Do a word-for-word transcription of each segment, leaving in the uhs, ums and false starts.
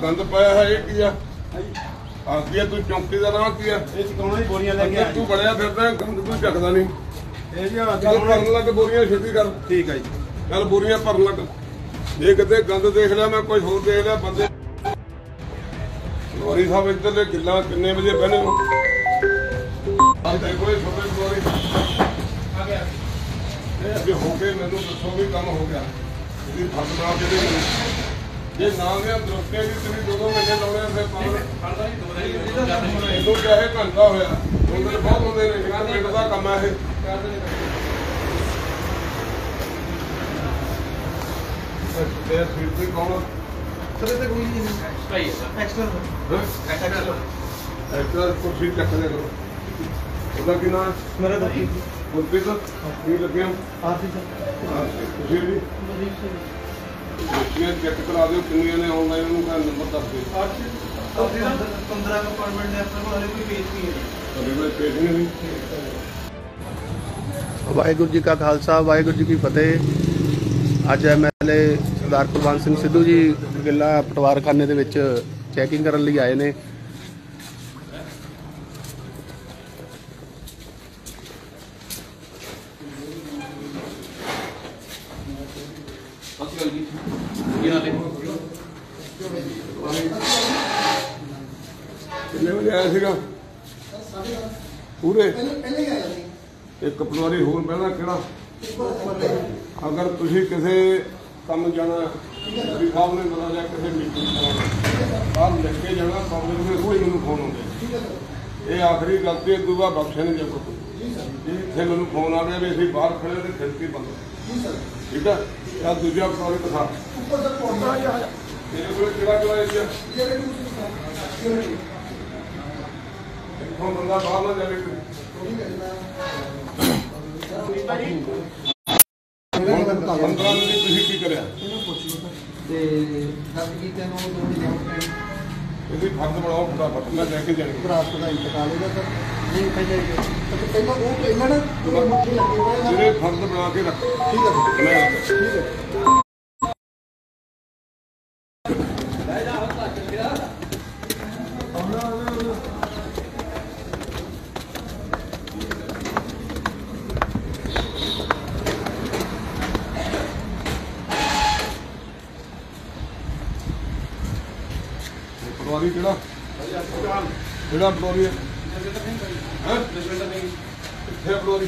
गंद पाया है ये की है आ की तू चौंकी का नाम की है ਇਹ ਚਕਾਉਣਾ ਹੀ ਬੋਰੀਆਂ ਲੈ ਕੇ ਆਇਆ तू बड़िया फिरदा गंद तू चकदा नहीं ਇਹ ਜੀ ਆ चल भरन लग बोरियां छेती कर ਠੀਕ ਹੈ ਜੀ चल बोरियां भरन लग जे किते गंद देख लिया मैं कोई होर देख लिया बंदे गौरी साहब इधरले गिल्ला किन्ने बजे बहने हो आ देखो ये छोटे गौरी आ गया ये अभी हो गए मैनू दसो भी काम हो गया ये फट बना के दे ਜੇ ਨਾ ਗਿਆ ਦਰਖਤੇ ਵੀ ਤੁਸੀਂ ਦੋ ਦੋ ਮਹੀਨੇ ਲਾਉਣੇ ਫਿਰ ਫੜਦਾ ਹੀ ਦੋ ਦਿਨ ਇਹਨੂੰ ਚਾਹੇ ਘੰਟਾ ਹੋਇਆ ਦੋ ਦਿਨ ਬਹੁਤ ਹੁੰਦੇ ਨੇ ਜਿਹੜਾ ਪਿੰਡ ਦਾ ਕੰਮ ਹੈ ਇਹ ਤੇ ਫਿਰ ਤੇ ਕੌਣ ਸਰੇ ਤੇ ਕੋਈ ਨਹੀਂ ਐਕਸਟਰਾ ਹੀ ਹੈ ਐਕਸਟਰਾ ਐਕਸਟਰਾ ਐਕਟਰ ਕੁਰਸੀ ਚੱਕ ਲਿਆ ਕਰੋ ਉਹਦਾ ਕੀ ਨਾਮ ਮੇਰਾ ਦੋਸਤ ਗੁਰਪ੍ਰੀਤ ਕੀ ਲੱਗਿਆ ਆਰਤੀ ਸਰ ਤੁਸੀਂ ਵੀ ਇਹ ਚੈੱਕ ਕਰਾ ਦਿਓ ਕਿੰਨੀਆਂ ਨੇ ਆਨਲਾਈਨ ਨੂੰ ਕਾ ਨੰਬਰ ਦੱਸ ਦਿਓ ਪੰਦਰਾਂ ਅਪਾਰਟਮੈਂਟ ਦੇ ਆਪਣੇ ਕੋਲ ਕੋਈ ਪੇਜ ਨਹੀਂ ਹੈ ਤੁਹਾਡੇ ਕੋਲ ਪੇਜ ਨਹੀਂ ਵਾਹਿਗੁਰੂ ਜੀ ਕਾ ਖਾਲਸਾ ਵਾਹਿਗੁਰੂ ਜੀ ਕੀ ਫਤਿਹ। ਅੱਜ ਐਮਐਲਏ ਸਰਦਾਰ ਕੁਲਵੰਤ ਸਿੰਘ ਸਿੱਧੂ ਜੀ ਗਿੱਲਾ ਪਟਵਾਰਖਾਨੇ ਦੇ ਵਿੱਚ ਚੈਕਿੰਗ ਕਰਨ ਲਈ ਆਏ ਨੇ। ਕਿੰਨੇ ਵਜੇ ਆਇਆ ਸੀਗਾ ਪੂਰੇ ਪਹਿਲੇ ਆਇਆ ਸੀ ਇੱਕ ਪਟਵਾਰੀ ਹੋਰ ਪਹਿਲਾਂ ਕਿਹੜਾ ਅਗਰ ਤੁਸੀਂ ਕਿਸੇ ਕੰਮ ਜਾਣਾ ਵੀ ਸਾਹਿਬ ਨੇ ਬਣਾ ਜਾਂ ਕਿਸੇ ਮੀਟਿੰਗ ਬਾਹਰ ਲੈ ਕੇ ਜਾਣਾ ਪਬਲਿਕ ਦੇ ਕੋਈ ਮੈਨੂੰ ਫੋਨ ਆਉਂਦੇ ਇਹ ਆਖਰੀ ਗਲਤੀ ਹੈ ਦੂਆ ਬਖਸ਼ੇ ਨੇ ਜਬ ਜੀ ਇੱਥੇ ਮੈਨੂੰ ਫੋਨ ਆ ਗਿਆ ਵੀ ਅਸੀਂ ਬਾਹਰ ਖੜੇ ਤੇ ਖਿੜਕੀ ਬੰਦ ਠੀਕ ਹੈ ਜਾਂ ਦੂਜਾ ਪਟਵਾਰੀ ਦਿਖਾ ਉੱਪਰ ਤੱਕ ਪਹੁੰਚਣਾ ਜਾਂ ਮੇਰੇ ਕੋਲ ਕਿਹੜਾ ਕਿਹੜਾ ਏਰੀਆ ਜਿਹੜੇ ਨੂੰ ਇੱਥੋਂ ਬੰਦਾ ਬਾਹਰ ਨਾ ਜਾਵੇ ਪੰਦਰਾਂ ਮਿੰਟ ਤੁਸੀਂ ਕੀ ਕਰਿਆ ਇਹਨੂੰ ਪੁੱਛ ਲਓ ਤੇ ਦਰਦ ਕੀਤੇ ਨੂੰ ਦੋ ਦਿਨ ਇਹਦੀ ਫਰਦ ਬਣਾਓ ਫਟਾਫਟ ਮੈਂ ਲੈ ਕੇ ਜਾਣੀ ਪ੍ਰਾਪਤ ਦਾ ਇੰਤਕਾਲ ਹੋਗਾ ਸਰ ਨਹੀਂ ਪਹਿਲੇ ਪਹਿਲਾਂ ਉਹ ਪੇਮੈਂਟ ਤੁਹਾਨੂੰ ਮੁੱਠੀ ਲੱਗੀ ਹੋਇਆ ਹੈ ਜਿਹੜੇ ਫਰਦ ਬਣਾ ਕੇ ਰੱਖ ਠੀਕ ਹੈ ਮੈਂ ਠੀਕ ਹੈ ਪਟਵਾਰੀ ਕਿਹੜਾ ਕਿਹੜਾ ਪਟਵਾਰੀ ਹੈ ਹੈ ਕਿੱਥੇ ਪਟਵਾਰੀ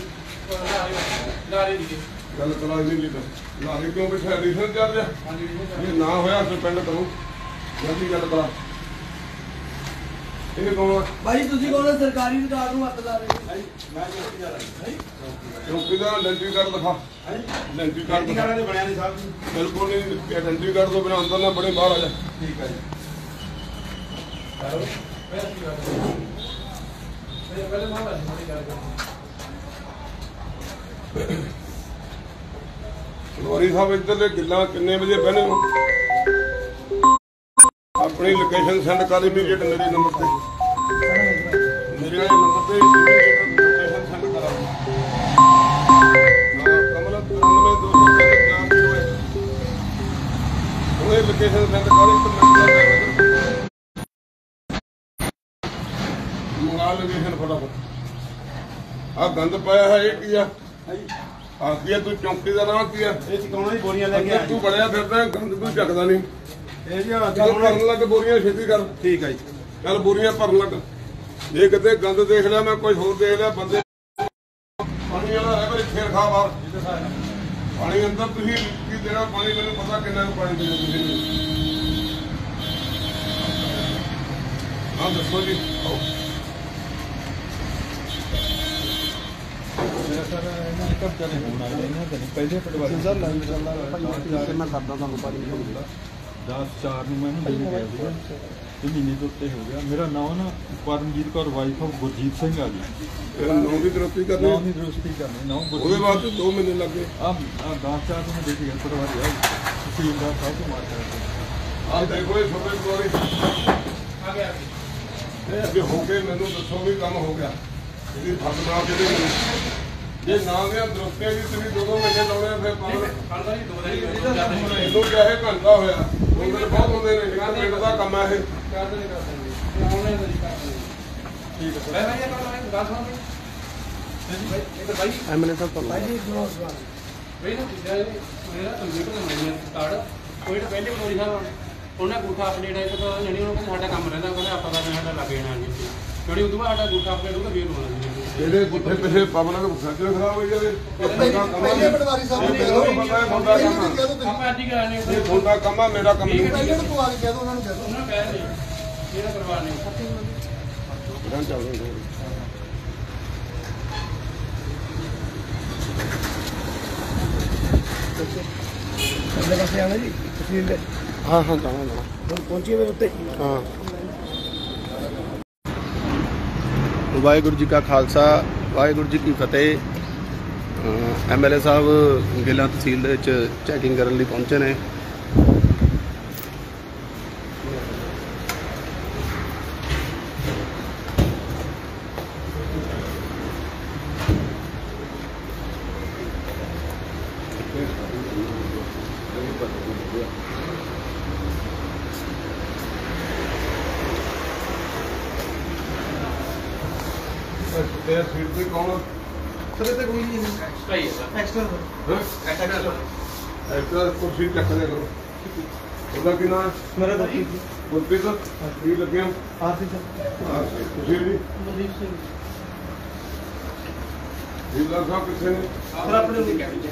ਗੱਲ ਕਰਾ ਨਹੀਂ ਲਈ ਤਾਂ ਲਾਰੇ ਕਿਉਂ ਬਿਠਾ ਐਡੀਸ਼ਨ ਚੱਲ ਰਿਹਾ ਇਹ ਨਾ ਹੋਇਆ ਸਸਪੈਂਡ ਕਰੋ ਜਲਦੀ ਗੱਲ ਕਰਾ ਇਹ ਕੌਣ ਭਾਈ ਤੁਸੀਂ ਕੋਲ ਸਰਕਾਰੀ ਅਧਿਕਾਰ ਨੂੰ ਹੱਥ ਲਾ ਰਹੇ ਮੈਂ ਚੌਕੀ ਜਾ ਰਿਹਾ ਚੌਕੀ ਦਾ ਆਇਡੈਂਟੀ ਕਾਰਡ ਦਿਖਾ ਆਇਡੈਂਟੀ ਕਾਰਡ ਦਿਖਾ ਦੇ ਬਣਿਆ ਨਹੀਂ ਸਾਹਿਬ ਜੀ ਬਿਲਕੁਲ ਨਹੀਂ ਆਇਡੈਂਟੀ ਕਾਰਡ ਤੋਂ ਬਿਨਾਂ ਅੰਦਰ ਨਾ ਬੜੇ ਬਾਹਰ ਆ ਜਾ ਠੀਕ ਹੈ ਜੀ ਗੌਰੀ ਸਾਹਿਬ ਇੱਧਰਲੇ ਗਿੱਲਾ ਕਿੰਨੇ ਵਜੇ ਬਹਿਨੇ ਹੋ ਆਪਣੀ ਲੋਕੇਸ਼ਨ ਸੈਂਡ ਕਰ ਇਮੀਡੀਏਟ ਮੇਰੇ ਨੰਬਰ ਤੇ ਮੇਰੇ ਵਾਲੇ ਨੰਬਰ ਤੇ ਲੋਕੇਸ਼ਨ ਸੈਂਡ ਕਰਾ ਕਮਲ ਤਰਾਨਵੇਂ ਦੋ ਸੌ ਚਾਰ ਉਹ ਲੋਕੇਸ਼ਨ ਸੈਂਡ ਕਰ ਇੱਕ ਮਿੰਟ ਮੰਗਾ ਲੋਕੇਸ਼ਨ ਫਟਾਫਟ ਆ ਗੰਦ ਪਾਇਆ ਹੈ ਇਹ ਕੀ ਆ ਆ ਕੀ ਤੂੰ ਚੌਂਕੀ ਦਾ ਨਾਮ ਕੀ ਆ ਇਹ ਚਕਾਉਣਾ ਹੀ ਬੋਰੀਆਂ ਲੈ ਕੇ ਆਇਆ ਤੂੰ ਬੜਿਆ ਫਿਰਦਾ ਗੰਦ ਤੂੰ ਚੱਕਦਾ ਨਹੀਂ ਇਹ ਜੀ ਆ ਚੱਲ ਭਰਨ ਲੱਗ ਬੋਰੀਆਂ ਛੇਤੀ ਕਰ ਠੀਕ ਹੈ ਜੀ ਚੱਲ ਬੋਰੀਆਂ ਭਰਨ ਲੱਗ ਜੇ ਕਿਤੇ ਗੰਦ ਦੇਖ ਲਿਆ ਮੈਂ ਕੋਈ ਹੋਰ ਦੇਖ ਲਿਆ ਬੰਦੇ ਪਾਣੀ ਵਾਲਾ ਹੈ ਮੇਰੇ ਫੇਰ ਖਾ ਬਾਹਰ ਪਾਣੀ ਅੰਦਰ ਤੁਸੀਂ ਕੀ ਦੇਣਾ ਪਾਣੀ ਮੈਨੂੰ ਪਤਾ ਕਿੰਨਾ ਕੁ ਪਾਣੀ ਦੇਣਾ ਤੁਸੀਂ ਹਾਂ ਦੱਸੋ ਜੀ ਆਓ ਪਹਿਲੇ ਪਟਵਾਰੀ ਸਰ ਲਾਈਨ ਚੱਲਦਾ ਭਾਈ ਮੈਂ ਕਰਦਾ ਤੁਹਾਨੂੰ ਪਾਣੀ ਦਸ ਚਾਰ ਨੂੰ ਮੈਂ ਹੁੰਦੀ ਗਿਆ ਸੀਗਾ ਤੇ ਮਹੀਨੇ ਤੋਂ ਉੱਤੇ ਹੋ ਗਿਆ। ਮੇਰਾ ਨਾਮ ਨਾ ਪਰਮਜੀਤ ਕੌਰ ਵਾਈਫ ਆਫ ਗੁਰਜੀਤ ਸਿੰਘ ਆ ਜੀ। ਤੇਰਾ ਨਾਮ ਦੀ ਦਰਸਤੀ ਕਰਨੀ ਨਾਮ ਦੀ ਦਰਸਤੀ ਕਰਨੀ ਨਾਮ ਉਹਦੇ ਬਾਅਦ ਦੋ ਮਹੀਨੇ ਲੱਗੇ ਆ ਦਸ ਚਾਰ ਨੂੰ ਮੈਂ ਦੇਖ ਗਿਆ ਪਟਵਾਰੀ ਆ ਤਹਿਸੀਲਦਾਰ ਸਾਹਿਬ ਤੋਂ ਮਾਰ ਕਰ ਆ ਦੇਖੋ ਇਹ ਛੋਟੇ ਪਟਵਾਰੀ ਆ ਗਿਆ ਇਹ ਅੱਗੇ ਹੋ ਕੇ ਮੈਨੂੰ ਦੱਸੋ ਵੀ ਕੰਮ ਹੋ ਗਿਆ ਇਹਦੀ ਫਰਦ ਬਣਾ ਕੇ ਦੇ ਜੇ ਨਾ ਗਿਆ ਦਰਖਤੇ ਵੀ ਤੁਸੀਂ ਦੋ ਦੋ ਮਹੀਨੇ ਲਾਉਣੇ ਫਿਰ ਫੜਦਾ ਹੀ ਦੋ ਦਿਨ ਇਹਨੂੰ ਚਾਹੇ ਘੰਟਾ ਹੋਇਆ ਦੋ ਦਿਨ ਬਹੁਤ ਹੁੰਦੇ ਨੇ ਜਿਹੜਾ ਪਿੰਡ ਦਾ ਕੰਮ ਹੈ ਇਹ। ਕਰ ਦੇਣੀ ਕਰ ਦੇਣੀ ਆਨਲਾਈਨ ਦਾ ਕਰ ਦੇਣੀ ਠੀਕ ਹੈ ਸਰ। ਮੈਂ ਭਾਈ ਆਪਾਂ ਗੱਲ ਸੁਣੋ ਭਾਈ ਇਹ ਤਾਂ ਭਾਈ ਐਮਐਲਏ ਸਾਹਿਬ ਤੁਹਾਨੂੰ ਭਾਈ ਜੀ ਦੋ ਸਵਾਲ ਭਾਈ ਨਾ ਪੁੱਛਿਆ ਜੀ ਮੇਰਾ ਕੰਪਿਊਟਰ ਦਾ ਮਾਈਨਰ ਕਾਰਡ ਕੋਈ ਤਾਂ ਪਹਿਲੇ ਬੋਲੀ ਸਾਹਿਬ ਉਹਨਾਂ ਅੰਗੂਠਾ ਅਪਡੇਟ ਹੈ ਤਾਂ ਜਣੀ ਉਹਨਾਂ ਕੋਲ ਸਾਡਾ ਕੰਮ ਰਹਿੰਦਾ ਕਹਿੰਦੇ ਆਪਾਂ ਦਾ ਸਾਡਾ ਲੱਗ ਜਾਣਾ ਜੀ ਜਿਹੜੀ ਉਦੋਂ ਬਾਅਦ ਸਾਡਾ ਅੰਗੂਠਾ ਅਪਡੇਟ ਹੋਊਗਾ ਫੇਰ ਹੋਣਾ ਜੀ ਇਹਦੇ ਗੁੱਠੇ ਪਿੱਛੇ ਪਬਲਿਕ ਸੱਜਣ ਖਰਾਬ ਹੋਈ ਜਾਵੇ ਪਹਿਲੇ ਪਟਵਾਰੀ ਸਾਹਿਬ ਨੂੰ ਕਹਿ ਦਿਓ ਪਤਾ ਹੈ ਤੁਹਾਡਾ ਕੰਮ ਆ। ਕਹਿ ਦਿਓ ਤੁਸੀਂ ਆਪਾਂ ਅੱਜ ਹੀ ਕਰਾਣੇ ਇਹ ਤੁਹਾਡਾ ਕੰਮ ਆ ਮੇਰਾ ਕੰਮ ਨਹੀਂ। ਪਹਿਲੇ ਨੂੰ ਪਵਾ ਕੇ ਕਹਿ ਦਿਓ ਉਹਨਾਂ ਨੂੰ ਕਹਿ ਦਿਓ ਉਹਨਾਂ ਕਹਿ ਨਹੀਂ ਇਹਦਾ ਕਰਵਾ ਨਹੀਂ ਰਹਿਣ ਚੱਲ ਰਹੇ ਨੇ। ਅਗਲੇ ਪਾਸੇ ਆਣਾ ਜੀ ਤਹਿਸੀਲ ਦੇ ਹਾਂ ਹਾਂ ਜਾਣਾ ਜਾਣਾ ਹੁਣ ਪਹੁੰਚੀਏ ਮੇਰੇ ਉੱਤੇ ਹਾਂ। ਵਾਹਿਗੁਰੂ ਜੀ ਕਾ ਖਾਲਸਾ ਵਾਹਿਗੁਰੂ ਜੀ ਕੀ ਫਤਿਹ। ਐਮਐਲਏ ਸਾਹਿਬ ਗਿੱਲਾਂ ਤਹਿਸੀਲ ਦੇ ਵਿੱਚ ਚੈਕਿੰਗ ਕਰਨ ਲਈ ਪਹੁੰਚੇ ਨੇ। ਤੇ ਸੀਟ ਤੇ ਕੌਣ ਸਰ ਤੇ ਕੋਈ ਨਹੀਂ ਐਕਸਟਰਾ ਹੀ ਹੈ ਐਕਸਟਰਾ ਹੈ ਐਕਸਟਰਾ ਐਕਟਰ ਕੁਰਸੀ ਚੱਕ ਲਿਆ ਕਰੋ। ਉਹਦਾ ਕੀ ਨਾਮ ਮੇਰਾ ਦੋਸਤ ਗੁਰਪ੍ਰੀਤ ਕੀ ਲੱਗਿਆ ਆਰਤੀ ਸਰ ਤੁਸੀਂ ਜੀ ਮਨਦੀਪ ਸਿੰਘ ਜ਼ਿਲ੍ਹਾ ਸਾਹਿਬ ਕਿੱਥੇ ਨੇ? ਸਰ ਆਪਣੇ ਨੂੰ ਕਹਿ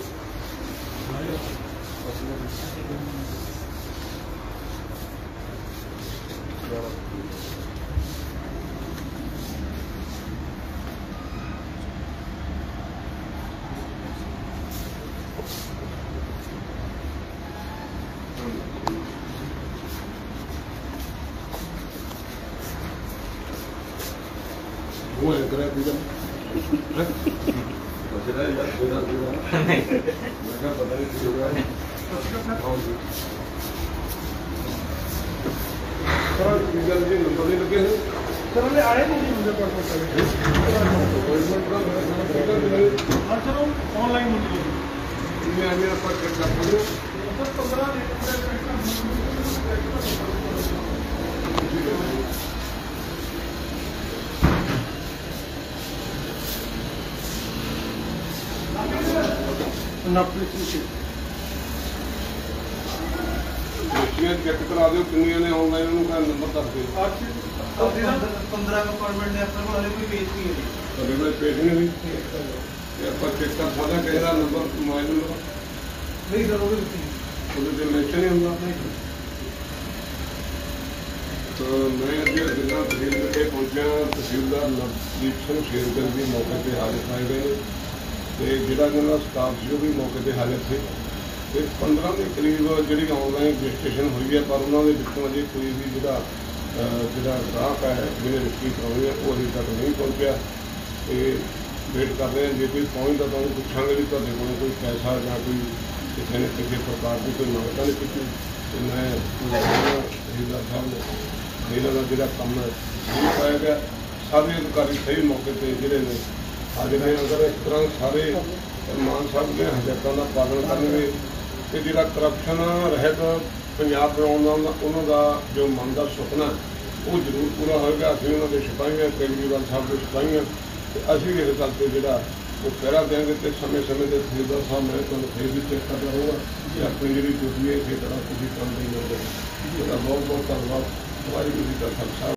ਉਹ ਹੈ ਕਰਿਆ ਪੀਦਾ ਬਚਦਾ ਯਾਰ ਬੋਲਾ ਬੋਲਾ ਮੈਂ ਕਿਹਾ ਪਤਾ ਨਹੀਂ ਕੀ ਹੋ ਗਿਆ ਹੈ। ਆਓ ਜੀ ਸਰ ਕੀ ਗੱਲ ਜੀ ਨੰਬਰ ਨਹੀਂ ਲੱਗੇ ਹੋਏ ਸਰ ਉਹਨੇ ਆਏ ਨਹੀਂ ਹੁੰਦੇ ਪਰ ਪਰ ਅਪਾਇੰਟਮੈਂਟ ਦਾ ਮੇਰਾ ਨਾਮ ਕਿਹਦਾ ਮਿਲੇ ਹਾਂ ਸਰ ਉਹ ਆਨਲਾਈਨ ਹੁੰਦੀ ਹੈ ਜਿਵੇਂ ਆਨੇ ਆਪਾਂ ਚੈੱਕ ਕਰ ਸਕਦੇ ਸਰ ਪੰਦਰਾਂ ਦਿਨ ਨਾ ਪਲੀਜ਼ ਦੇਖੀਏ ਚੈੱਕ ਕਰਾ ਦਿਓ ਕਿੰਨੀਆਂ ਨੇ ਆਨਲਾਈਨ ਉਹਨੂੰ ਕਹਿੰਦਾ ਨੰਬਰ ਦੱਸ ਦਿਓ ਪੰਦਰਾਂ ਕੰਪਾਰਟਮੈਂਟ ਦੇ ਆਪਣੇ ਕੋਲ ਹਲੇ ਕੋਈ ਪੇਜ ਨਹੀਂ ਹੈ ਤੁਹਾਡੇ ਕੋਲ ਪੇਜ ਨਹੀਂ ਹੋਈ ਇਹ ਆਪਾਂ ਚੈੱਕ ਕਰ ਸਕਦਾ ਕਿਸੇ ਦਾ ਨੰਬਰ ਮੋਬਾਈਲ ਨੰਬਰ ਨਹੀਂ ਸਰ ਉਹ ਵੀ ਦਿੱਤੀ ਉਹਦੇ ਤੇ ਮੈਂਸ਼ਨ ਨਹੀਂ ਹੁੰਦਾ ਤਾਂ ਮੈਂ ਅੱਜ ਜ਼ਿਲ੍ਹਾ ਤਹਿਸੀਲ ਵਿਖੇ ਪਹੁੰਚਿਆ। ਤਹਿਸੀਲਦਾਰ ਨਵਦੀਪ ਸਿੰਘ ਸ਼ੇਰਗਿੱਲ ਵੀ ਮੌਕੇ ਤੇ ਹਾਜ਼ਰ ਆਏ ਗਏ ਨੇ ਤੇ ਜਿਹੜਾ ਇਹਨਾਂ ਦਾ ਸਟਾਫ ਸੀ ਉਹ ਵੀ ਮੌਕੇ ਤੇ ਹਾਜ਼ਰ ਸੀ ਤੇ ਪੰਦਰਾਂ ਦੇ ਕਰੀਬ ਜਿਹੜੀ ਆਨਲਾਈਨ ਰਜਿਸਟ੍ਰੇਸ਼ਨ ਹੋਈ ਹੈ ਪਰ ਉਹਨਾਂ ਦੇ ਵਿੱਚੋਂ ਅਜੇ ਕੋਈ ਵੀ ਜਿਹੜਾ ਅਹ ਜਿਹੜਾ ਗ੍ਰਾਹਕ ਹੈ ਜਿਹਨੇ ਰਜਿਸਟਰੀ ਕਰਾਉਣੀ ਹੈ ਉਹ ਅਜੇ ਤੱਕ ਨਹੀਂ ਪਹੁੰਚਿਆ ਤੇ ਵੇਟ ਕਰ ਰਹੇ ਹਾਂ। ਜੇ ਕੋਈ ਪਹੁੰਚਦਾ ਤਾਂ ਉਹਨੂੰ ਪੁੱਛਾਂਗੇ ਵੀ ਤੁਹਾਡੇ ਕੋਲ ਕੋਈ ਪੈਸਾ ਜਾਂ ਕੋਈ ਕਿਸੇ ਨੇ ਕਿਸੇ ਪ੍ਰਕਾਰ ਦੀ ਕੋਈ ਮੰਗ ਤਾਂ ਨਹੀਂ ਕੀਤੀ ਤੇ ਮੈਂ ਤਹਿਸੀਲਦਾਰ ਸਾਹਿਬ ਨੇ ਇਹਨਾਂ ਦਾ ਜਿਹੜਾ ਕੰਮ ਹੈ ਸ਼ੁਰੂ ਪਾਇਆ ਗਿਆ। ਸਾਰੇ ਅਧਿਕਾਰੀ ਸਹੀ ਮੌਕੇ ਤੇ ਜਿਹੜੇ ਨੇ ਹਾਜ਼ਰ ਨੇ। ਅਗਰ ਇਸ ਤਰ੍ਹਾਂ ਸਾਰੇ ਮਾਨ ਸਾਹਿਬ ਦੀਆਂ ਹਦਾਇਤਾਂ ਦਾ ਪਾਲਣ ਕਰਨਗੇ ਤੇ ਜਿਹੜਾ ਕਰਪਸ਼ਨ ਰਹਿਤ ਪੰਜਾਬ ਬਣਾਉਣ ਦਾ ਉਹਨਾਂ ਦਾ ਜੋ ਮਨ ਦਾ ਸੁਪਨਾ ਉਹ ਜ਼ਰੂਰ ਪੂਰਾ ਹੋਏਗਾ। ਅਸੀਂ ਉਹਨਾਂ ਦੇ ਸਿਪਾਹੀਆਂ ਕੇਜਰੀਵਾਲ ਸਾਹਿਬ ਦੇ ਸਿਪਾਹੀਆਂ ਤੇ ਅਸੀਂ ਇਸ ਗੱਲ ਤੇ ਜਿਹੜਾ ਉਹ ਪਹਿਰਾ ਦੇਵਾਂਗੇ ਤੇ ਸਮੇਂ ਸਮੇਂ ਤੇ ਤਹਿਸੀਲਦਾਰ ਸਾਹਿਬ ਮੈਂ ਤੁਹਾਨੂੰ ਫਿਰ ਵੀ ਚੈੱਕ ਕਰਦਾ ਰਹੂੰਗਾ ਕਿ ਆਪਣੀ ਜਿਹੜੀ ਡਿਊਟੀ ਹੈ ਇਸੇ ਤਰ੍ਹਾਂ ਤੁਸੀਂ ਕੰਮ ਦੇ ਰਹੇ ਹੋ। ਇਹਦਾ ਬਹੁਤ ਬਹੁਤ ਧੰਨਵਾਦ। ਵਾਹਿਗੁਰੂ ਜੀ ਕਾ ਖਾਲਸਾ।